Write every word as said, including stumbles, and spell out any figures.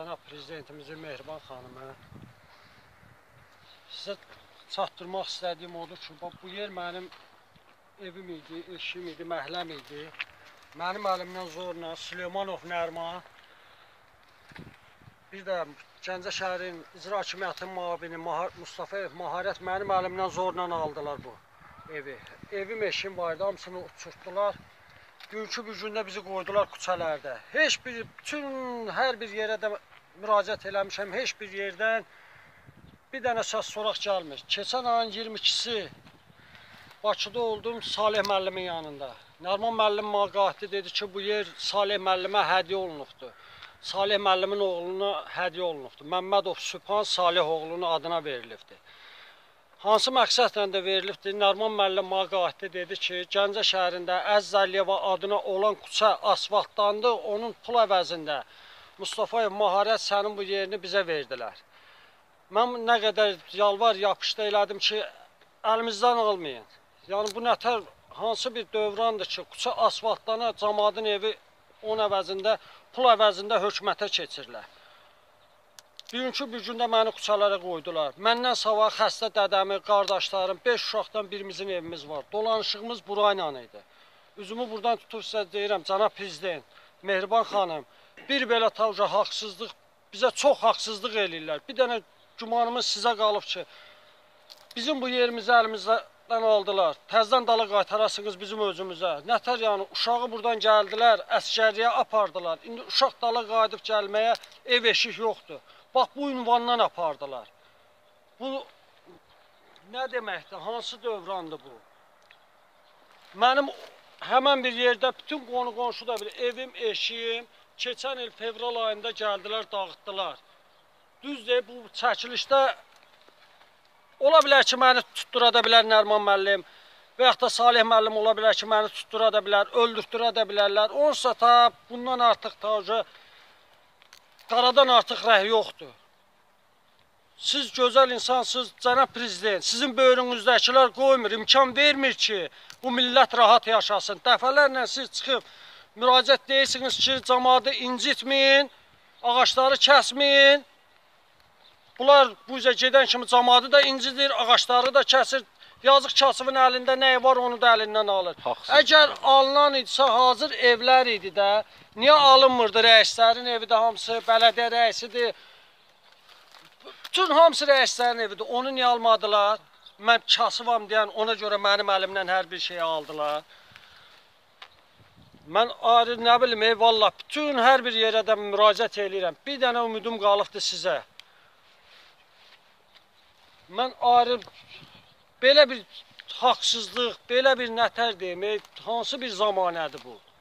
cənab prezidentimizin Mehriban xanımı, sizə çatdırmaq istədiyim odur ki, bu yer mənim evim idi, eşim idi, məhləm idi. Mənim əlimdən zorla Süleymanov Nərman, bir də Gəncə şəhərin icra hakimiyyətinin müavini Mustafayev Maharət mənim əlimdən zorla aldılar bu evi. Evim, eşim vardı, hamısını uçurtdular. Günkü bir gündə bizi qoydular küçələrdə. Heç bir, bütün hər bir yerə də müraciət eləmişəm, heç bir yerdən bir dənə səs soraq gəlmir. Keçən ayın iyirmi ikisi Bakıda oldum Salih müəllimin yanında. Nərman müəllim məqahətli dedi ki, bu yer Salih müəllimə hədiyyə olunubdur. Salih müəllimin oğluna hədiyyə olunubdur. Məmmədov Sübhan Salih oğlunun adına verilibdir. Hansı məqsədlə də verilibdir? Nərman müəllim məqahətli dedi ki, Gəncə şəhərində Əziz Əliyeva adına olan küçə asfaltlandı, onun pul əvəzində Mustafayev Maharət sənin bu yerini bizə verdilər. Mən nə qədər yalvar yapışda elədim ki, əlimizdən almayın. Yəni bu nətər, hansı bir dövrandır ki, küçə asfaltlana, cəmadın evi onun əvəzində, pul əvəzində hökumətə keçirlər. Bugünkü bir gündə məni küçələrə qoydular. Məndən savaq xəstə dədəmi, qardaşlarım, beş uşaqdan birimizin evimiz var. Dolanışığımız burayla idi. Üzümü buradan tutub sizə deyirəm, cənab prezident, Mehriban xanım, bir belə tavca haqsızlıq, bizə çox haqsızlıq eləyirlər. Bir dənə gümanımız sizə qalıb ki, bizim bu yerimizi əlimizdən aldılar. Təzdən dala qaytarasınız bizim özümüzə. Nətər yəni, uşağı buradan gəldilər, əskəriyə apardılar. İndi uşaq dala qayıdıb gəlməyə ev eşik yoxdur. Bax, bu ünvandan apardılar. Bu nə deməkdir? Hansı dövrandır bu? Mənim həmən bir yerdə bütün qonu-qonşu da bilir. Evim, eşiyim, keçən il fevral ayında gəldilər, dağıtdılar. Düzdür, bu çəkilişdə ola bilər ki, məni tutdura da bilər Nərman müəllim və yaxud da Salih müəllim ola bilər ki, məni tutdura da bilər, öldürtdüra da bilərlər. Onsa ta bundan artıq tavcı, qaradan artıq rəh yoxdur. Siz gözəl insansınız, cənab prezident, sizin böyrünüzdəkilər qoymur, imkan vermir ki, bu millət rahat yaşasın. Dəfələrlə siz çıxıb müraciət deyirsiniz ki, cəmaatı incitməyin, ağaçları kəsməyin. Bunlar bu üzə gedən kimi cəmaatı da incidir, ağaçları da kəsir. Yazıq kasıbın əlində nəyi var, onu da əlindən alır. Haqsız. Əgər alınan idisə, hazır evlər idi də, niyə alınmırdı rəislərin evi də hamısı, bələdiyyə rəisidir. Bütün hamısı rəislərin evidir, onu niyə almadılar? Mən kasıbam deyən, ona görə mənim əlimdən hər bir şeyi aldılar. Mən ayrı, nə bilim, eyvallah, bütün hər bir yerə də müraciət eləyirəm. Bir dənə ümidum qalıbdır sizə. Mən ayrı, belə bir haqsızlıq, belə bir nətər demək, hansı bir zamanədir bu?